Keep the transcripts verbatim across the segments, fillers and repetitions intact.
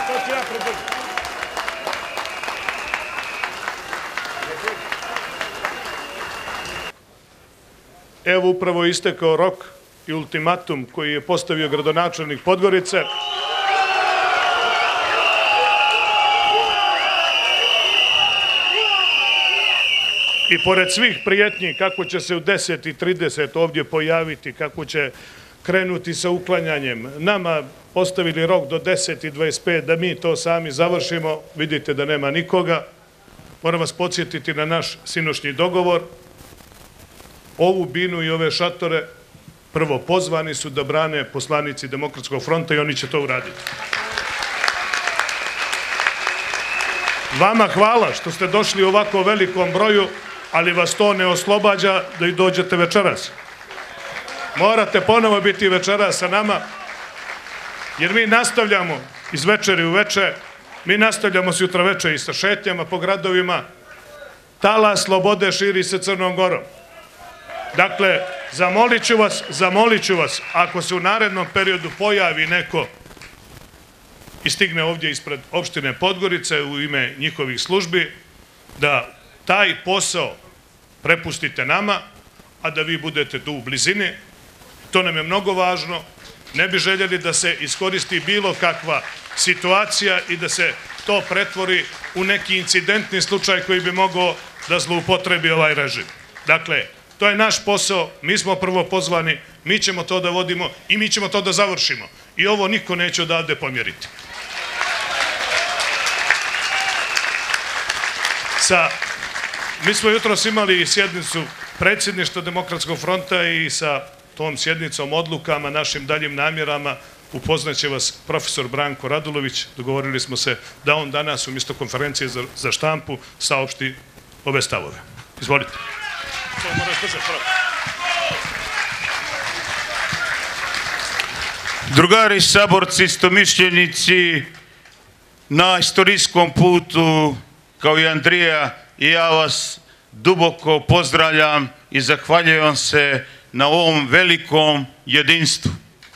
to ću ja predložiti. Evo upravo je istekao rok i ultimatum koji je postavio gradonačelnik Podgorice. I pored svih prijetnji kako će se u deset i trideset ovdje pojaviti, kako će krenuti sa uklanjanjem, nama postavili rok do deset i dvadeset pet da mi to sami završimo, vidite da nema nikoga. Moram vas podsjetiti na naš sinoćni dogovor. Ovu binu i ove šatore prvo pozvani su da brane poslanici Demokratskog fronta i oni će to uraditi. Vama hvala što ste došli u ovako velikom broju, ali vas to ne oslobađa da i dođete večeras. Morate ponovo biti večeras sa nama, jer mi nastavljamo iz večeri u veče, mi nastavljamo sutra veče i sa šetnjama po gradovima. Talas slobode širi se Crnom Gorom. Dakle, zamolit ću vas, zamolit ću vas, ako se u narednom periodu pojavi neko i stigne ovdje ispred opštine Podgorice u ime njihovih službi, da taj posao prepustite nama, a da vi budete tu u blizini. To nam je mnogo važno. Ne bi željeli da se iskoristi bilo kakva situacija i da se to pretvori u neki incidentni slučaj koji bi mogao da zloupotrebi ovaj režim. Dakle, to je naš posao, mi smo prvo pozvani, mi ćemo to da vodimo i mi ćemo to da završimo. I ovo niko neće odavde pomjeriti. Sa, mi smo jutros imali sjednicu predsjedništva Demokratskog fronta i sa tom sjednicom, odlukama, našim daljim namjerama upoznaće vas profesor Branko Radulović. Dogovorili smo se da on danas umjesto konferencije za, za štampu saopšti ove stavove. Izvolite. Drugari saborci, istomišljenici, na istorijskom putu kao i Andrija, i ja vas duboko pozdravljam i zahvaljujem se na ovom velikom jedinstvu.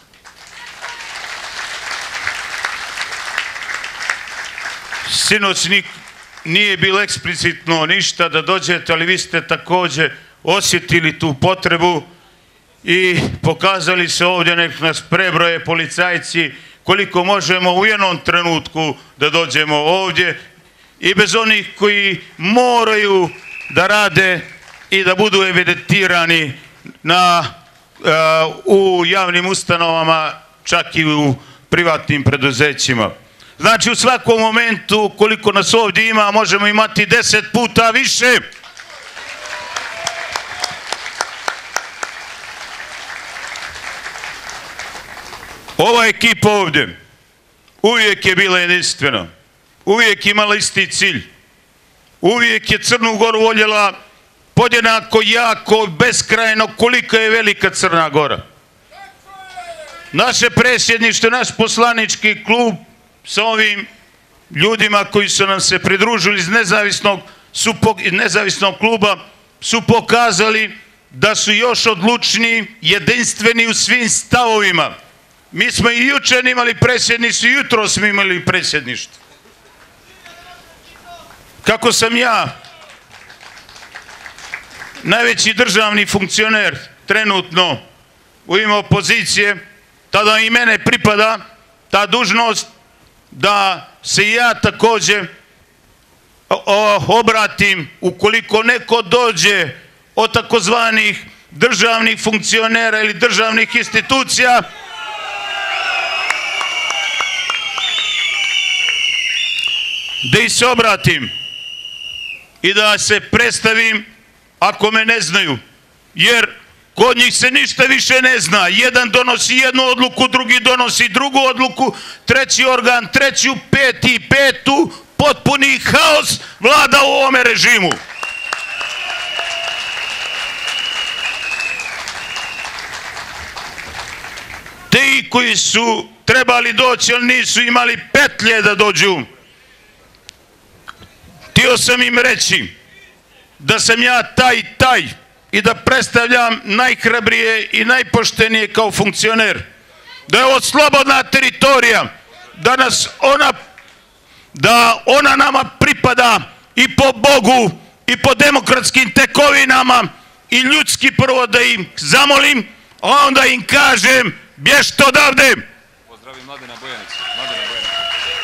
Sinoć nije bilo eksplicitno ništa da dođete, ali vi ste također osjetili tu potrebu i pokazali se ovdje, nek nas prebroje policajci, koliko možemo u jednom trenutku da dođemo ovdje, i bez onih koji moraju da rade i da budu evidentirani na, uh, u javnim ustanovama, čak i u privatnim preduzećima. Znači, u svakom momentu, koliko nas ovdje ima, možemo imati deset puta više. Ova ekipa ovdje uvijek je bila jedinstvena, uvijek imala isti cilj, uvijek je Crnu Goru voljela podjednako jako, beskrajno, koliko je velika Crna Gora. Naše predsjedništvo, naš poslanički klub sa ovim ljudima koji su nam se pridružili iz nezavisnog, su, iz nezavisnog kluba su pokazali da su još odlučniji, jedinstveni u svim stavovima. Mi smo i jučer imali predsjedništvo, i jutro smo imali predsjedništvo. Kako sam ja najveći državni funkcioner trenutno u ime opozicije, tada i mene pripada ta dužnost da se ja također obratim ukoliko neko dođe od takozvanih državnih funkcionera ili državnih institucija da ih se obratim i da se predstavim ako me ne znaju, jer kod njih se ništa više ne zna. Jedan donosi jednu odluku, drugi donosi drugu odluku, treći organ, treću, peti, petu, potpuni haos vlada u ovome režimu. Ti koji su trebali doći, ali nisu imali petlje da dođu, htio sam im reći da sam ja taj taj i da predstavljam najhrabrije i najpoštenije kao funkcioner, da je ovo slobodna teritorija, da nas ona da ona nama pripada i po Bogu i po demokratskim tekovinama i ljudski prvo da im zamolim, a onda im kažem bježte odavde. Pozdravim Mladena Bojanića. Mladena Bojanića.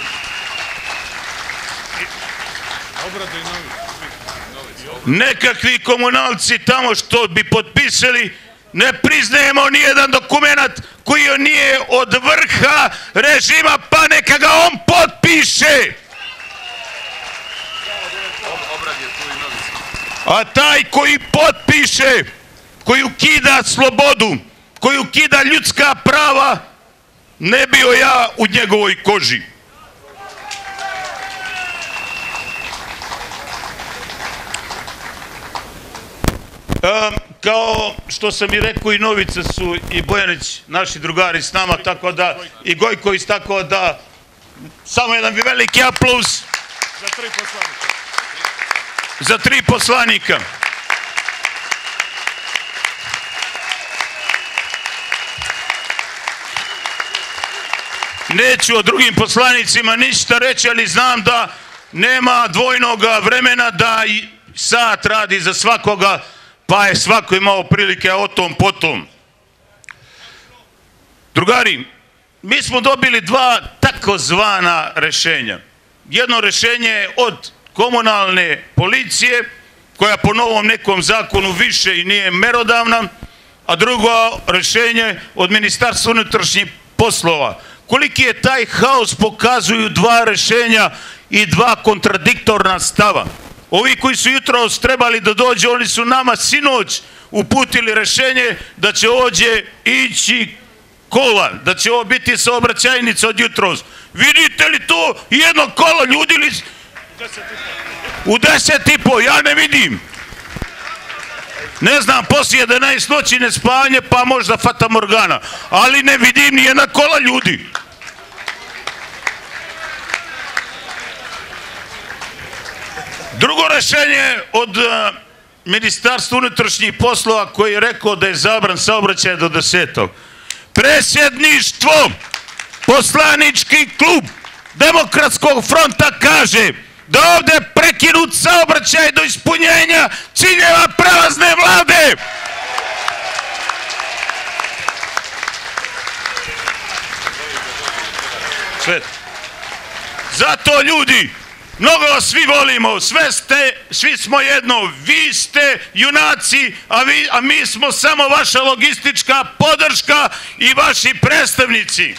Nekakvi komunalci tamo što bi potpisali, ne priznajemo nijedan dokument koji nije od vrha režima, pa neka ga on potpiše. A taj koji potpiše, koji ukida slobodu, koji ukida ljudska prava, ne bio ja u njegovoj koži. Um, kao što sam i rekao, i Novica su i Bojanić naši drugari s nama, tako da i Gojković, tako da samo jedan veliki aplauz Za tri poslanika. za tri poslanika. Neću o drugim poslanicima ništa reći, ali znam da nema dvojnog vremena, da i sat radi za svakoga, pa je svako imao prilike o tom potom. Drugari, mi smo dobili dva takozvana rešenja. Jedno rešenje je od komunalne policije, koja po novom nekom zakonu više i nije merodavna, a drugo rešenje od Ministarstva unutrašnjih poslova. Koliki je taj haos pokazuju dva rešenja i dva kontradiktorna stava. Ovi koji su jutros trebali da dođe, oni su nama sinoć uputili rešenje da će ovdje ići kola, da će ovo biti saobraćajnica od jutros. Vidite li to jedno kolo ljudi li... U deset i po, ja ne vidim. Ne znam, poslije jedanaest noći ne spavanje, pa možda fata morgana, ali ne vidim ni jedna kola ljudi. Drugo rešenje od uh, Ministarstva unutrašnjih poslova, koji je rekao da je zabran saobraćaj do desetog. Predsjedništvo, poslanički klub Demokratskog fronta kaže da ovdje prekinut saobraćaj do ispunjenja ciljeva prelazne vlade. Sve. Zato ljudi, mnogo vas svi volimo, sve ste, svi smo jedno, vi ste junaci, a, vi, a mi smo samo vaša logistička podrška i vaši predstavnici.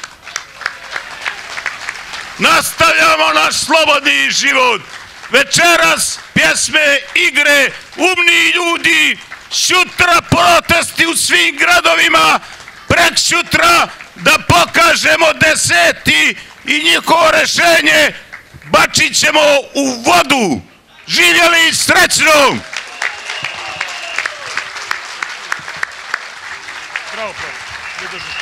Nastavljamo naš slobodni život. Večeras pjesme, igre, umni ljudi, sutra protesti u svim gradovima, prek sutra da pokažemo deseti i njihovo rešenje bačit ćemo u vodu. Živjeli srećno! Bravo, bravo.